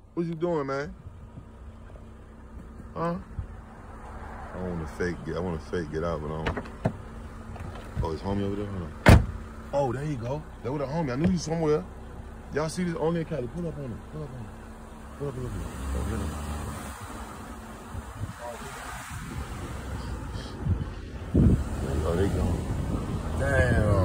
What you doing, man? Huh? I want to fake get out, but I don't. Oh, his homie over there? Hold on. Oh, there you go. That was a homie. I knew you somewhere. Y'all see this only Cali? Pull up on him. Pull up on him. Pull up on him. Oh, get him. Oh, they gone. Damn.